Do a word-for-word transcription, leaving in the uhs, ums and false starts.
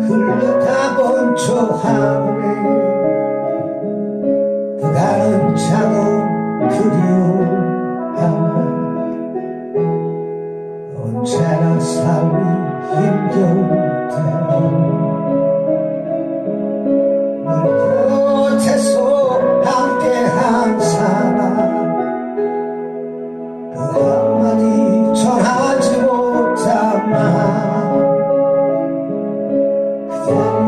흘러가본 저 하늘에 그 가는 창은 그리워하나 언제나 삶이 힘겨울 때는 늘 곁에서 함께한 사람 그 한마디 전하지 못한 말 그대